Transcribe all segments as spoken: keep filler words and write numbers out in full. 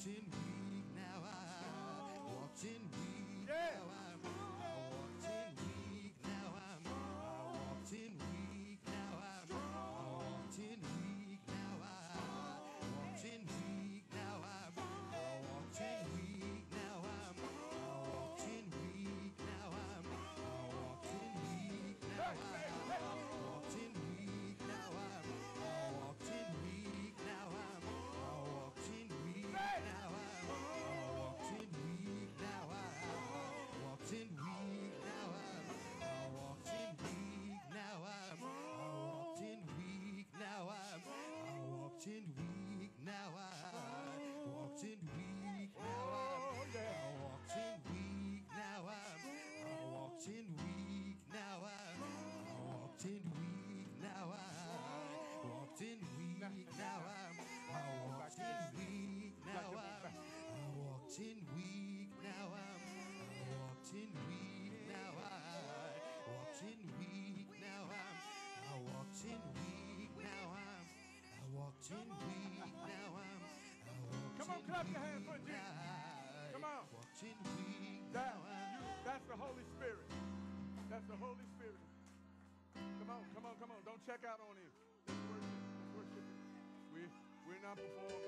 walked in weak, now I walked in weak, Yeah. now I'm I walked in weak, now I'm I walked in weak, now I'm I walked in weak, now I walked in weak, now I'm I walked in weak, now I'm I walked in weak, now I'm I walked in weak, now I walked in weak, now I'm I walked in weak, now I'm I walked in weak, now I'm I walked in week, now I walked in week, now I'm I walked in week, now I'm I walked in week, now I'm I walked in week, now I walked in week, now I'm I walked in week, now I'm I walked in week, now I'm I walked in week, now I walked in week, now I'm I walked in week, now I'm I walked in week, now I'm I walked in week, now I walked in week, now I'm I walked in week, now I'm I walked in week, now I'm I walked Come on, in clap your week, hands for Jesus. now Come on. I walked in week, That, now I'm you, that's the Holy Spirit. That's the Holy Spirit. Come on, come on, come on. Don't check out on him. Let's worship. Let's worship him. We, we're not performing.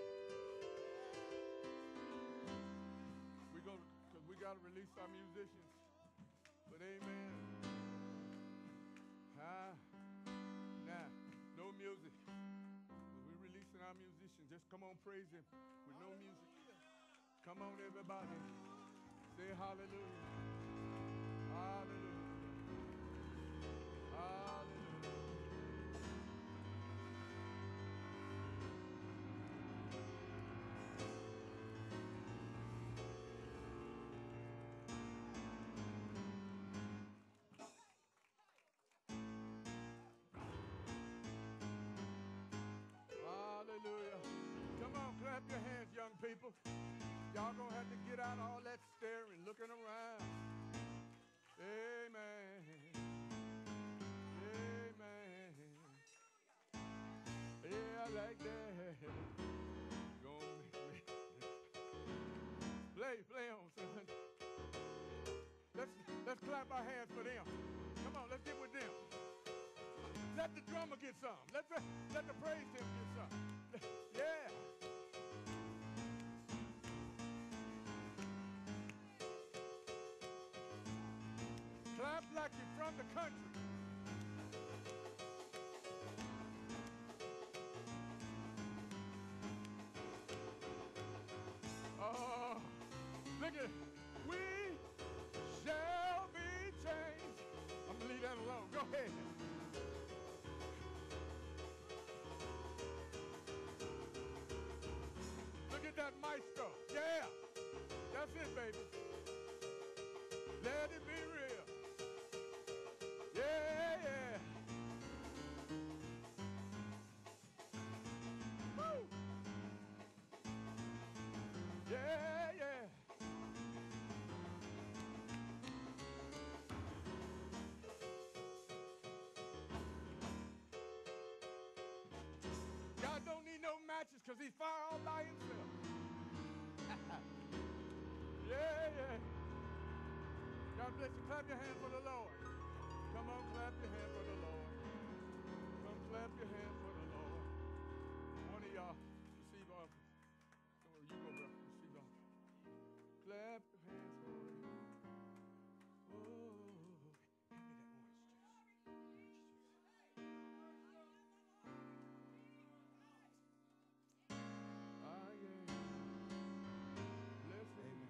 We go, because we got to release our musicians. But amen. Ah, nah, no music. But we're releasing our musicians. Just come on, praise him with no music. Come on, everybody. Say hallelujah. Hallelujah. Hallelujah. Hallelujah. Come on, clap your hands, young people. Y'all gonna have to get out all that staring, looking around. Amen. Amen. Yeah, I like that. Go on. Play, play on, son. Let's, let's clap our hands for them. Come on, let's get with them. Let the drummer get some. Let the, let the praise team get some. Yeah. Clap like you're from the country. Oh, look at it. We shall be changed. I'm gonna leave that alone. Go ahead. Look at that maestro. Yeah. That's it, baby. Let it be real. Yeah, yeah. Woo. Yeah, yeah. God don't need no matches because he's fire all by himself. Yeah, yeah. God bless you. Clap your hand for the Lord. Come on, clap your hand for the Lord. Come clap your hand for the Lord. One of y'all, receive offering. Come on, you go, bro. Receive offering. Clap your hands for him. Oh, hand me that orange juice. Orange juice. Ah, yeah. Bless him.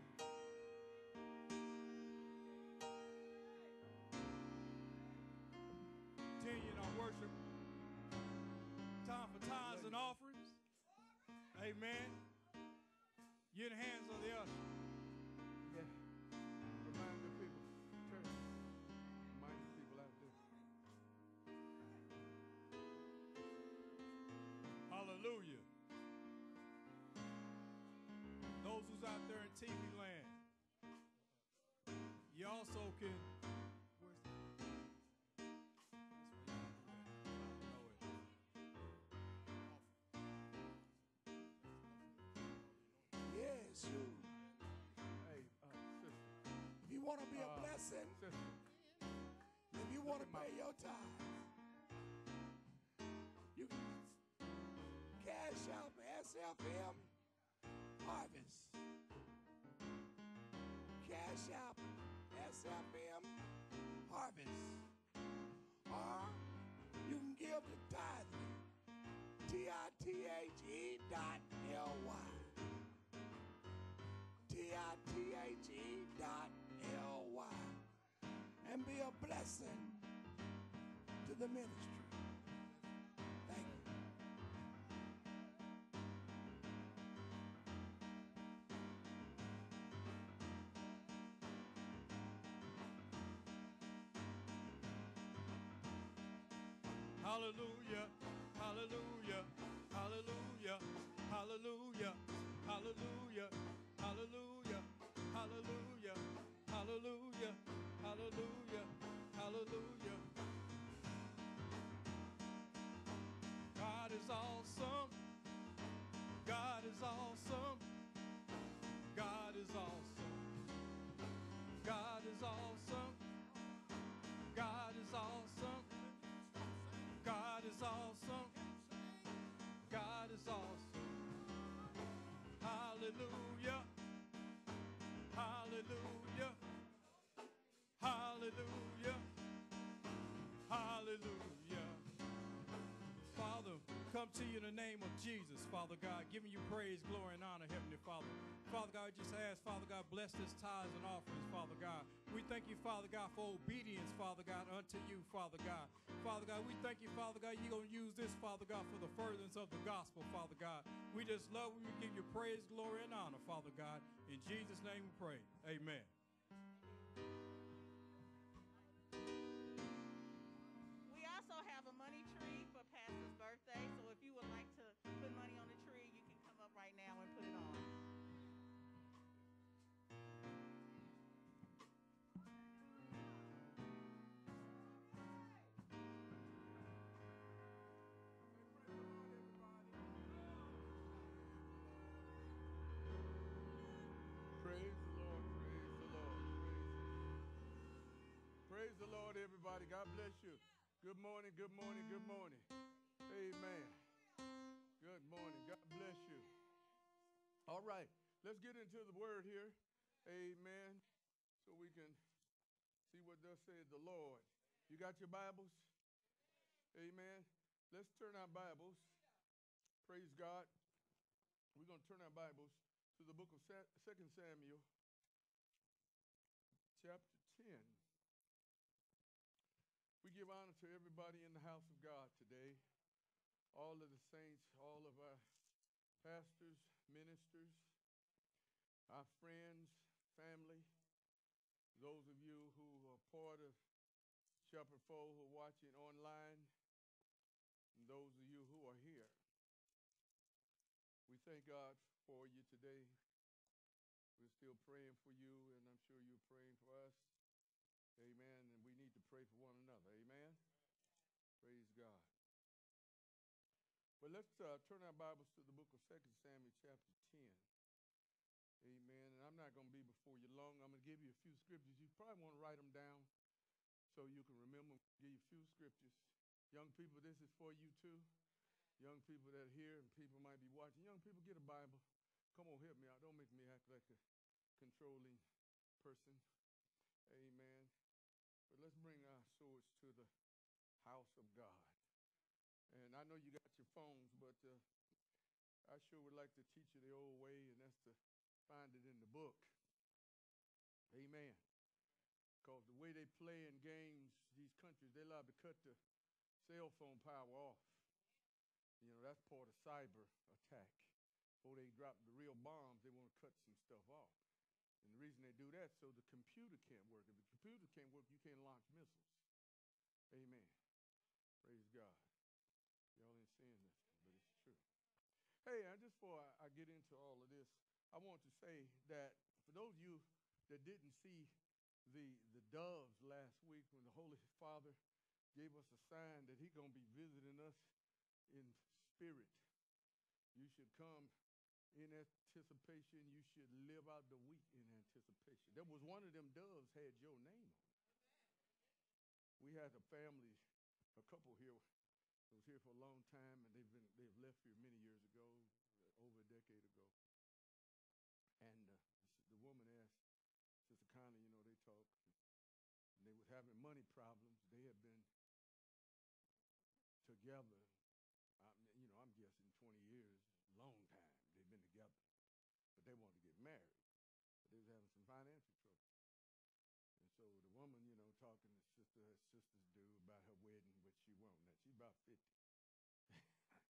Continuing our worship. Time for tithes and offerings. Amen. You're in the hands of the usher. Yeah. Remind the people. Church. Remind the people out there. Hallelujah. Those who's out there in T V land, you also can. Where's the? That's where you can do that. Yeah. want to be a Uh, blessing, sister, if you want to at my- pay your tithes, you can cash out S F M Harvest. Cash out S F M Harvest. Or you can give to tithing. T I T H E dot L Y. T I T H E dot L Y. And be a blessing to the ministry. Thank you. Hallelujah, hallelujah, hallelujah, hallelujah, hallelujah, hallelujah, hallelujah, hallelujah, hallelujah, hallelujah. God is awesome. God is awesome. God is awesome. God is awesome. God is awesome. God is awesome. God is awesome. Hallelujah. Hallelujah. Hallelujah. Hallelujah. Father, come to you in the name of Jesus, Father God, giving you praise, glory, and honor, Heavenly Father. Father God, just ask, Father God, bless this tithes and offerings, Father God. We thank you, Father God, for obedience, Father God, unto you, Father God. Father God, we thank you, Father God, you're going to use this, Father God, for the furtherance of the gospel, Father God. We just love you. We give you praise, glory, and honor, Father God. In Jesus' name we pray. Amen. We also have a money tree for Pastor's birthday, so if you would like to put money on the tree, you can come up right now and put it on. praise the Lord, praise the Lord, praise the Lord, everybody. God bless you. Good morning, good morning, good morning. Amen. Good morning. God bless you. All right, let's get into the word here. Amen. So we can see what thus said the Lord. You got your Bibles? Amen. Let's turn our Bibles. Praise God. We're going to turn our Bibles to the book of Second Samuel, chapter ten. We give honor to everybody in the house of God today. All of the saints, all of our pastors, ministers, our friends, family, those of you who are part of Shepherd Fold who are watching online, and those of you who are here. We thank God for you today. We're still praying for you, and I'm sure you're praying for us. Amen. And we need to pray for one another. Amen. Praise God. But let's uh, turn our Bibles to the book of Second Samuel chapter ten. Amen. And I'm not going to be before you long. I'm going to give you a few scriptures. You probably want to write them down so you can remember. Give you a few scriptures. Young people, this is for you too. Young people that are here and people might be watching. Young people, get a Bible. Come on, help me out. Don't make me act like a controlling person. Amen. But let's bring our swords to the house of God. And I know you got your phones, but uh, I sure would like to teach you the old way, and that's to find it in the book. Amen. Because the way they play in games, these countries, they're allowed to cut the cell phone power off. You know, that's part of cyber attack. Before they drop the real bombs, they want to cut some stuff off. And the reason they do that, so the computer can't work. If the computer can't work, you can't launch missiles. Amen. Praise God. Y'all ain't saying this, but it's true. Hey, I, just before I, I get into all of this, I want to say that for those of you that didn't see the, the doves last week when the Holy Father gave us a sign that he's going to be visiting us in spirit, you should come in anticipation. You should live out the week in anticipation. There was one of them doves had had a family, a couple here, that was here for a long time, and they've been they've left here many years ago, over a decade ago. And uh, the woman asked Sister Connie, you know, they talked, and they was having money problems. They had been together, I, you know, I'm guessing twenty years, long time. They've been together, but they wanted to get married. But they was having some financial trouble. And so the woman, you know, talking to sister, as sisters do, about her wedding, which she won't. Now, she's about fifty. No problem.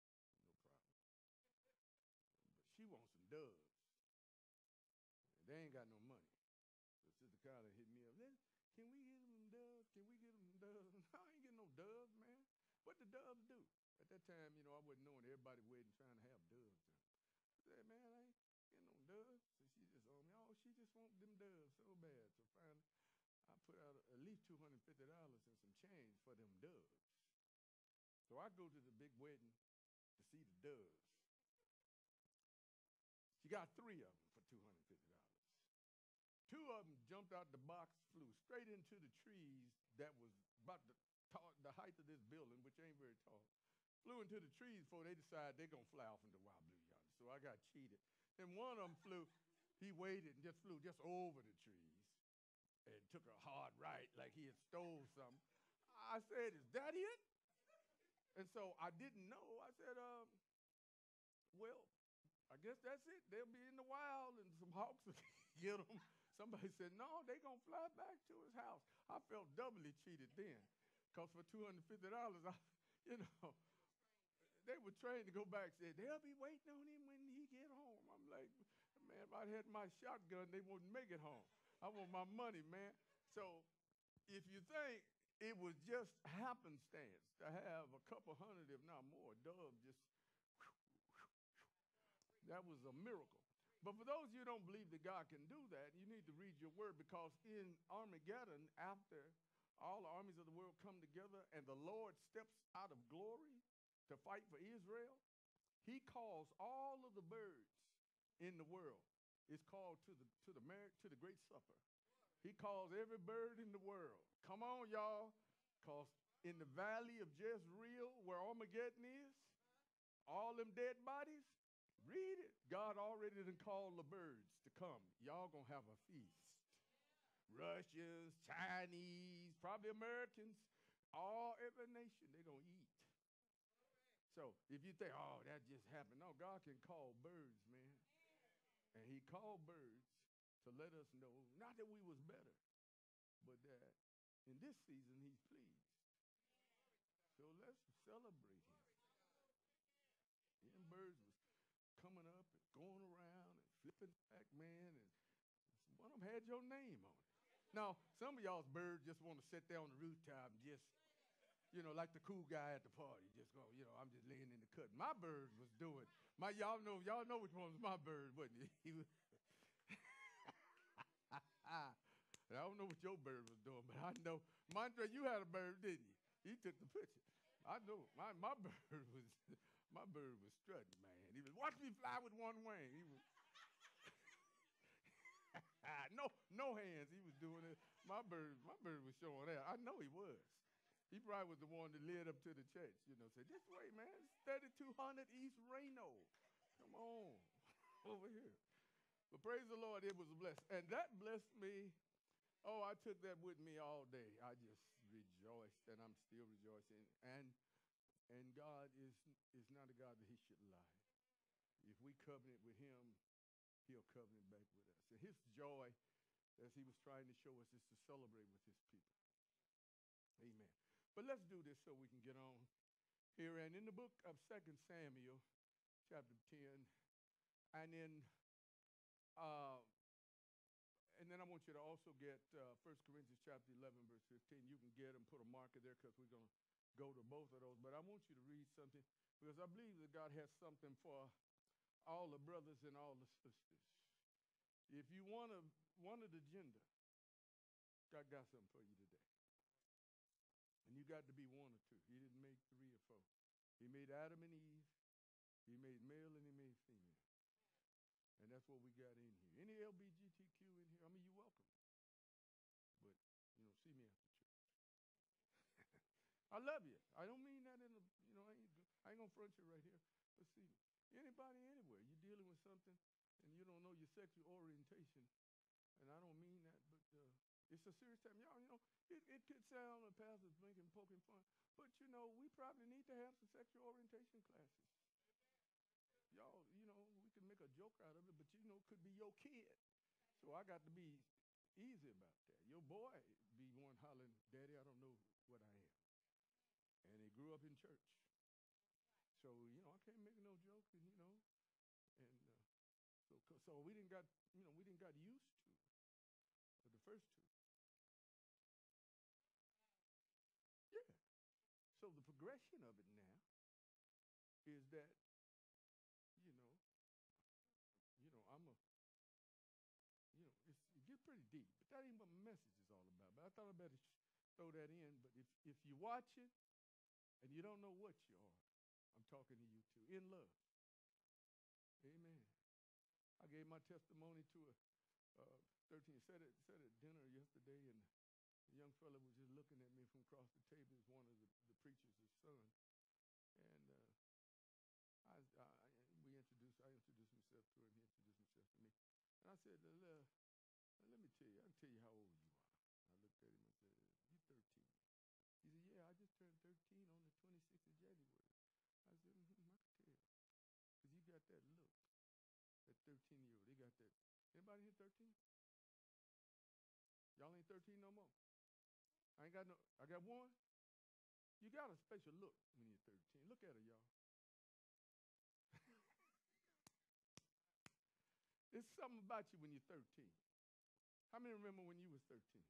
But she wants some doves. And they ain't got no money. So Sister Carla hit me up. Then, can we get them doves? Can we get them doves? No, I ain't getting no doves, man. What the doves do? At that time, you know, I wasn't knowing everybody wedding trying to have doves. I said, man, I ain't getting no doves. So she just on me, oh, she just want them doves so bad. So finally, I put out at least two hundred fifty dollars and some change for them doves. So I go to the big wedding to see the doves. She got three of them for two hundred fifty dollars. Two of them jumped out the box, flew straight into the trees that was about the, tall, the height of this building, which ain't very tall. Flew into the trees before they decided they're going to fly off into wild blue yonder. So I got cheated. And one of them flew, he waited and just flew just over the trees and took a hard right like he had stole something. I said, is that it? And so I didn't know. I said, um, well, I guess that's it. They'll be in the wild and some hawks will get them. Somebody said, no, they going to fly back to his house. I felt doubly cheated then because for two hundred fifty dollars, I, you know, they were trained to go back and say, they'll be waiting on him when he get home. I'm like, man, if I had my shotgun, they wouldn't make it home. I want my money, man. So if you think it was just happenstance to have a couple hundred, if not more, doves just, whew, whew, whew, that was a miracle. But for those of you who don't believe that God can do that, you need to read your word, because in Armageddon, after all the armies of the world come together and the Lord steps out of glory to fight for Israel, he calls all of the birds in the world. It's called to the to the marriage to the great supper. He calls every bird in the world. Come on, y'all, because in the valley of Jezreel, where Armageddon is, all them dead bodies, read it. God already done called the birds to come. Y'all gonna have a feast. Russians, Chinese, probably Americans, all every nation, they're gonna eat. So if you think, oh, that just happened, no, God can call birds, man. And he called birds to let us know, not that we was better, but that in this season he's pleased. So let's celebrate him. Them birds was coming up and going around and flipping back, man, and one of them had your name on it. Now, some of y'all's birds just want to sit there on the rooftop and just, you know, like the cool guy at the party, just go, you know, I'm just laying in the cut. My bird was doing, my y'all know, y'all know which one was my bird, wasn't it? He was I don't know what your bird was doing, but I know, Montre, you had a bird, didn't you? He took the picture. I know my my bird was my bird was strutting, man. He was, watch me fly with one wing. He was no no hands. He was doing it. My bird my bird was showing that. I know he was. He probably was the one that led up to the church, you know, said, this way, man, it's thirty-two hundred East Reno. Come on, over here. But praise the Lord, it was a blessing. And that blessed me. Oh, I took that with me all day. I just rejoiced, and I'm still rejoicing. And and God is is not a God that he should lie. If we covenant with him, he'll covenant back with us. And his joy, as he was trying to show us, is to celebrate with his people. Amen. But let's do this so we can get on here. And in the book of Second Samuel, chapter ten, and in uh, and then I want you to also get uh, First Corinthians chapter eleven, verse fifteen. You can get them, put a marker there, because we're going to go to both of those. But I want you to read something, because I believe that God has something for all the brothers and all the sisters. If you want to one of the gender, God got something for you today. And you got to be one or two. He didn't make three or four. He made Adam and Eve. He made male and he made female. And that's what we got in here. Any L B G T Q in here? I mean, you're welcome. But, you know, see me after church. I love you. I don't mean that in a, you know, I ain't, I ain't gonna front you right here. But see, anybody anywhere, you're dealing with something and you don't know your sexual orientation, and I don't mean that, but uh, it's a serious time. Y'all, you know, it, it could sound, a pastor's making, poking fun, but you know, we probably need to have some sexual orientation classes. Y'all, you know, we can make a joke out of it, but you know, it could be your kid. So I got to be easy about that. Your boy be one hollering, Daddy, I don't know what I am. And they grew up in church. So, you know, I can't make no joke, and you know, and uh, so, so we didn't got, you know, we didn't got used to the first two. Yeah. So the progression of it now is that, you know, you know, I'm a, you know, it's, it gets pretty deep, but that ain't what my message is all about. But I thought I better sh- throw that in. But if if you watch it and you don't know what you are, I'm talking to you too. In love. Amen. I gave my testimony to a uh, thirteen, said it, said at dinner yesterday, and the young fella was just looking at me from across the table. He was one of the, the preacher's son. And uh, I, I, we introduced, I introduced myself to him, he introduced himself to me. And I said, uh, let me tell you, I can tell you how old you are. I looked at him and said, you thirteen. He said, yeah, I just turned thirteen on the twenty-sixth of January. I said, mm-hmm, I can tell. Because you got that look, that thirteen-year-old. They got that. Anybody here thirteen? Y'all ain't thirteen no more. I ain't got no, I got one. You got a special look when you're thirteen. Look at her, y'all. There's something about you when you're thirteen. How many remember when you was thirteen?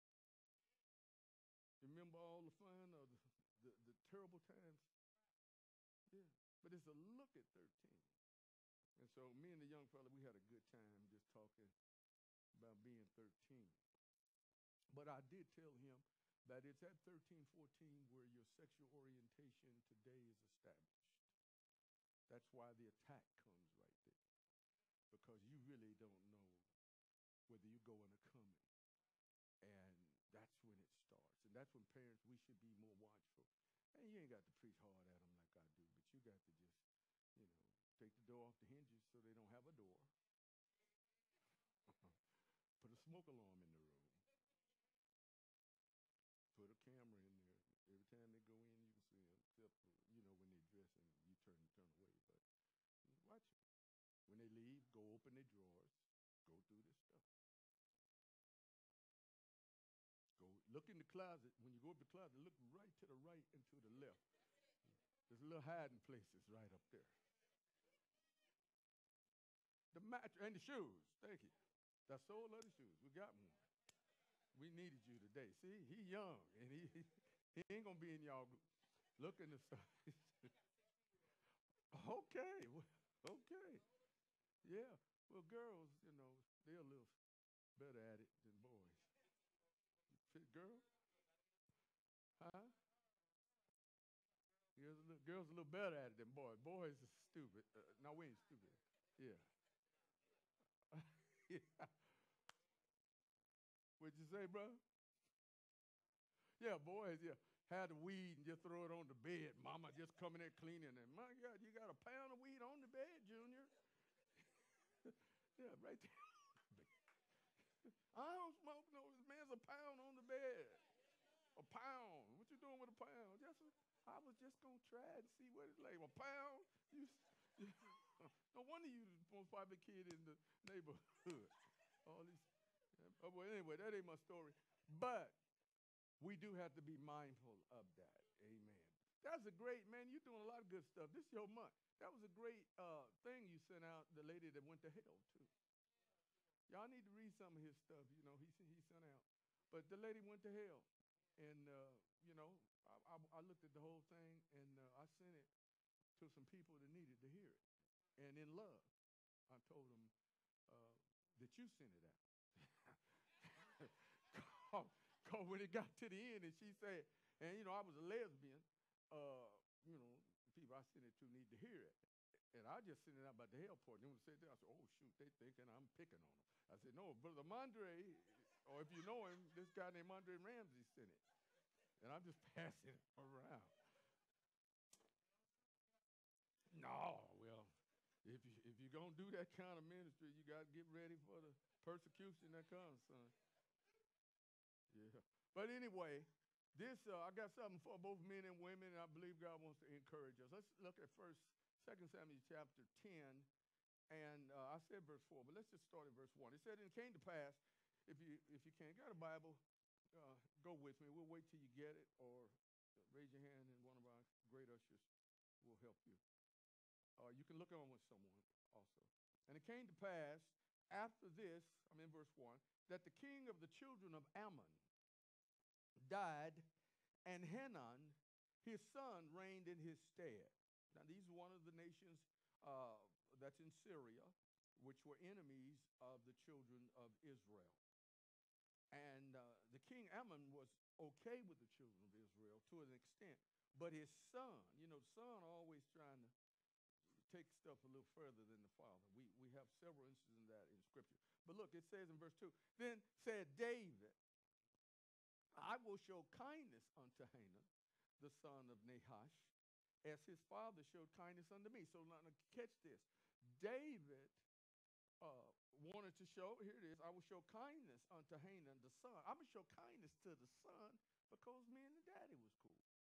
You remember all the fun or the, the, the terrible times? Yeah. But it's a look at thirteen. And so me and the young fella, we had a good time just talking about being thirteen. But I did tell him that it's at thirteen, fourteen where your sexual orientation today is established. That's why the attack comes right there. Because you really don't know whether you're going or coming. And that's when it starts. And that's when parents, we should be more watchful. And you ain't got to preach hard at them like I do, but you got to just, you know, take the door off the hinges so they don't have a door. Put a smoke alarm in the room. Put a camera in there. Every time they go in, you can see them, except for, you know, when they dress and you turn turn away. But watch them. When they leave, go open their drawers. Go through this stuff. Go look in the closet. When you go up the closet, look right to the right and to the left. There's little hiding places right up there. The mattress and the shoes. Thank you. That's all of the shoes. We got one. We needed you today. See, he young, and he he ain't gonna be in y'all looking at stuff. Okay, okay, yeah. Well, girls, you know, they're a little better at it than boys. Fit girl, huh? Girls a little, girls a little better at it than boys. Boys are stupid. Uh, no, we ain't stupid. Yeah. Yeah. What'd you say, bro? Yeah, boys, yeah. Had the weed and just throw it on the bed. Mama just coming there cleaning it. My God, you got a pound of weed on the bed, Junior? Yeah, right there. I don't smoke no. This man's a pound on the bed. A pound. What you doing with a pound? Just a, I was just gonna try and see what it's like. A pound? You, you no wonder you the most popular kid in the neighborhood. All these. Yeah, oh, well, anyway, that ain't my story. But we do have to be mindful of that. Amen. That's a great, man, you're doing a lot of good stuff. This is your month. That was a great uh, thing you sent out, the lady that went to hell, too. Y'all need to read some of his stuff, you know, he, he sent out. But the lady went to hell. And, uh, you know, I, I, I looked at the whole thing, and uh, I sent it to some people that needed to hear it. And in love, I told them uh, that you sent it out. Because when it got to the end, and she said, and, you know, I was a lesbian, uh, you know, the people I sent it to need to hear it. And I just sent it out about the hell part. And when they said that, I said, oh, shoot, they thinking I'm picking on them. I said, no, Brother Mondre, or if you know him, this guy named Andre Ramsey sent it. and I'm just passing it around. No, well, if you if you're gonna do that kind of ministry, you got to get ready for the persecution that comes, son. Yeah. But anyway, this uh, I got something for both men and women, and I believe God wants to encourage us. Let's look at first, Second Samuel chapter ten, and uh, I said verse four, but let's just start at verse one. It said, "And it came to pass, if you if you can't got a Bible, uh, go with me. We'll wait till you get it, or raise your hand, and one of our great ushers will help you. Uh, you can look on with someone also. And it came to pass after this, I'm in verse one, that the king of the children of Ammon died, and Hanun, his son, reigned in his stead." Now, these are one of the nations uh, that's in Syria, which were enemies of the children of Israel. And uh, the king Ammon was okay with the children of Israel to an extent, but his son, you know, the son always trying to take stuff a little further than the father. We, we have several instances of that in Scripture. But look, it says in verse two, "Then said David, I will show kindness unto Hanun, the son of Nahash, as his father showed kindness unto me." So now, now catch this. David uh, wanted to show, here it is, "I will show kindness unto Hanun, the son." I'm going to show kindness to the son because me and the daddy was cool.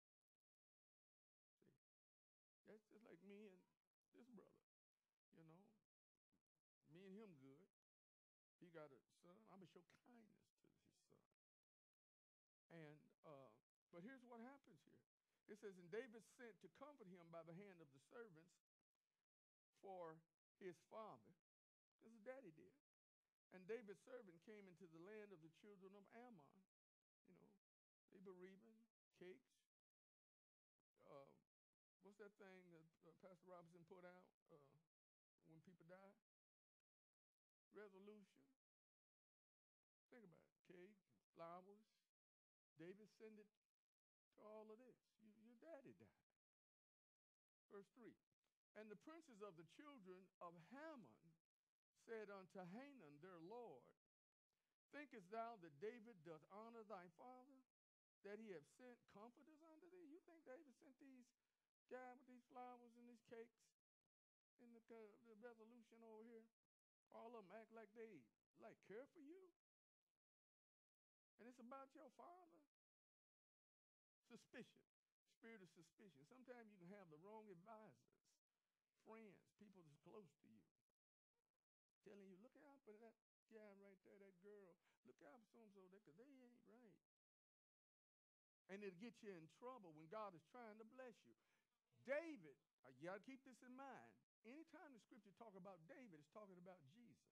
See? That's just like me and this brother, you know. Me and him good. He got a son. I'm going to show kindness to his son. And, uh, but here's what happens here. It says, "And David sent to comfort him by the hand of the servants for his father," as his daddy did. "And David's servant came into the land of the children of Ammon." You know, they bereaving, cakes. Uh, what's that thing that uh, Pastor Robinson put out uh, when people die? Resolution. Think about it. Cake, flowers. David sent it to all of this. You, your daddy died. Verse three. "And the princes of the children of Hammon said unto Hanun their lord, Thinkest thou that David doth honor thy father, that he have sent comforters unto thee?" You think David sent these guys with these flowers and these cakes in the, uh, the resolution over here? All of them act like they like care for you. And it's about your father. Suspicion, spirit of suspicion. Sometimes you can have the wrong advisors, friends, people that's close to you, telling you, look out for that guy right there, that girl. Look out for so-and-so, because they ain't right. And it'll get you in trouble when God is trying to bless you. David, uh, you got to keep this in mind. Anytime the scripture talk about David, it's talking about Jesus.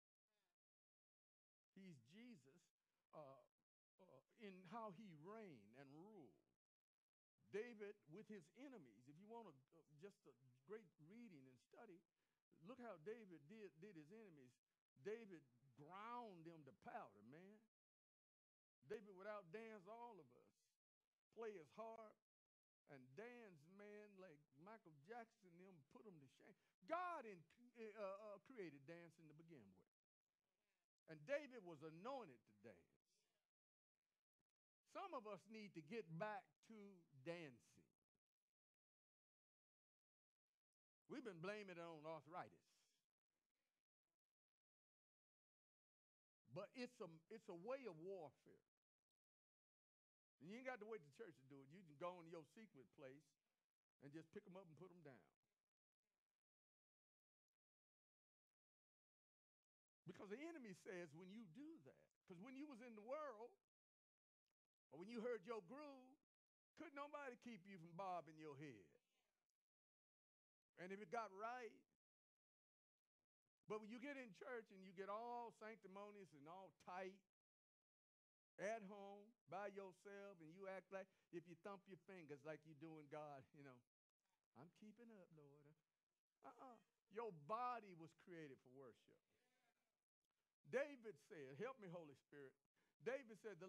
He's Jesus uh, uh, in how he reigned and ruled. David with his enemies. If you want a, uh, just a great reading and study, look how David did, did his enemies. David ground them to powder, man. David would outdance all of us, play his harp, and dance, man, like Michael Jackson, them put them to shame. God in, uh, uh, created dancing to begin with. And David was anointed to dance. Some of us need to get back to dancing. We've been blaming it on arthritis. But it's a, it's a way of warfare. And you ain't got to wait to church to do it. You can go in your secret place and just pick them up and put them down. Because the enemy says when you do that, because when you was in the world, or when you heard your groove, couldn't nobody keep you from bobbing your head. And if it got right, but when you get in church and you get all sanctimonious and all tight, at home, by yourself, and you act like if you thump your fingers like you're doing God, you know, I'm keeping up, Lord. Uh-uh. Your body was created for worship. David said, help me, Holy Spirit. David said, the